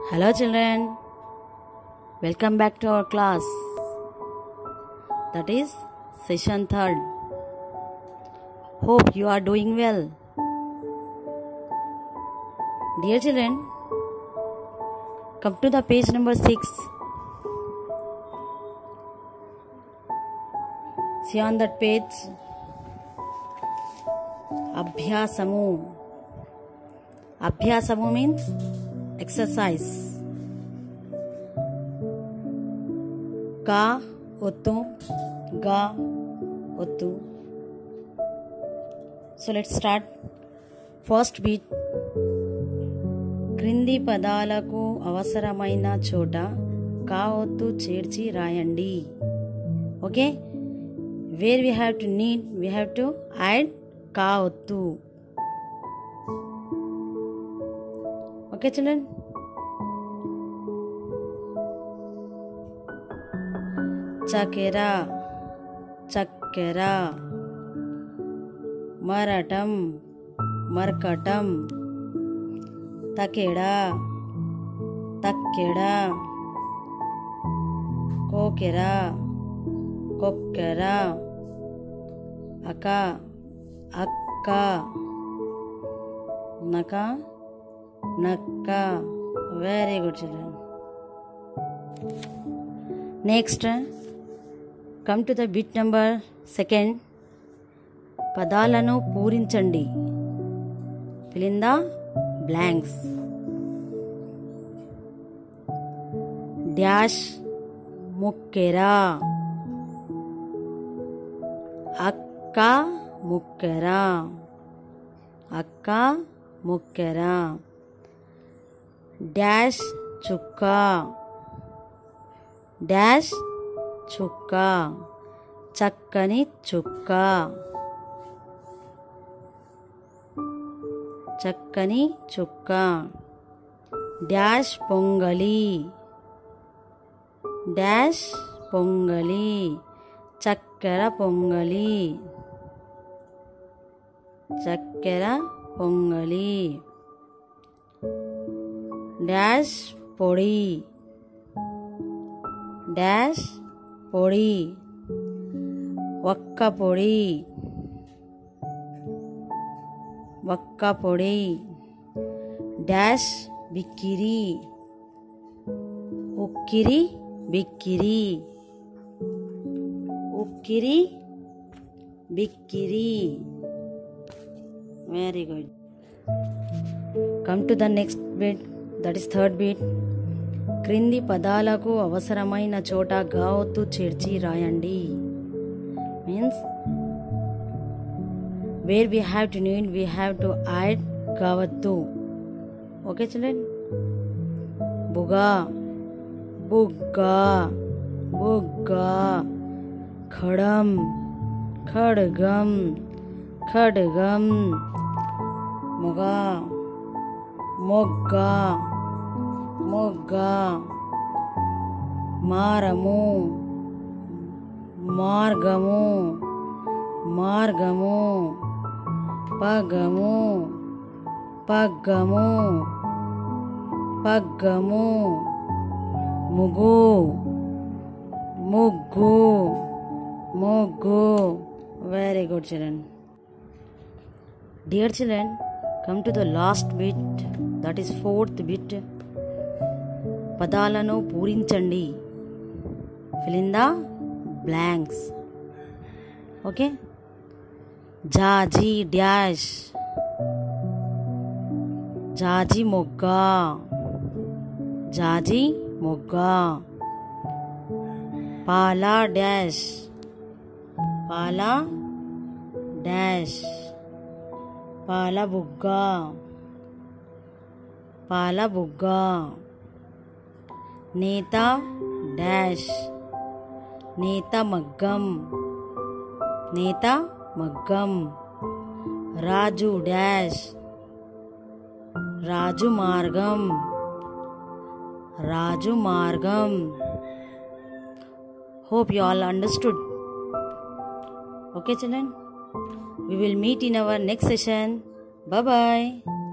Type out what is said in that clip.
Hello children, welcome back to our class. That is session 3rd. Hope you are doing well. Dear children, come to the page number 6. See on that page, Abhyasamu. Abhyasamu means exercise. Ka ottu, ga ottu. So let's start. First beat. క్రింది పదాలకు అవసరమైన చోట కా ఒత్తు చేర్చి రాయండి. Okay? Where we have to add ka ottu. Okay children? చకెరా చక్కెర, మరటం మర్కటం, తకెడ తక్కెడ, కోకెర కొక్కెర, అక అక్క, నక నక్క. Very good children. Next come to the bit number 2. పదాలను పూరించండి. Fill in the blanks. Dash ముక్కెర, అక్క ముక్కెర, అక్క ముక్కెర. డాష్ చుక్క, డాష్ చుక్క, చక్కని చుక్క, చక్కని చుక్క. డాష్ పొంగలి, డాష్ పొంగలి, చక్కెర పొంగలి, చక్కెర పొంగలి. డాష్ పొడి, డాష్ పొడి, వక్క పొడి, వక్క పొడి. డాష్ బిక్కిరి, ఉక్కిరి బిక్కిరి, ఉక్కిరి బిక్కిరి. Very good. Come to the next bit, that is 3rd bit. క్రింది పదాలకు అవసరమైన చోట గా ఒత్తు చేర్చి రాయండి. Means where we have to add గా ఒత్తు. Okay children? బుగా బుగ్గా, బుగ్గా. ఖడం ఖడ్గం, ఖడ్గం. మొగ మొగ్గ, మొగ్గ. మారము మార్గము, మార్గము. పగము పగ్గము, పగ్గము. ముగ్గు ముగ్గు, ముగ్గు. Very good children. Dear children, come to the last bit, that is 4th bit. పదాలను పూరించండి. Fill in the blanks. Okay? జాజి డాష్, జాజి మొగ్గ, జాజి మొగ్గ. పాల డాష్, పాల డాష్, పాల బుగ్గ, పాల బుగ్గ. నేత డాష్, నేత మగ్గం, నేత మగ్గం. రాజు డాష్, రాజు మార్గం, రాజు మార్గం. Hope you all understood. Okay children? We will meet in our next session. Bye bye.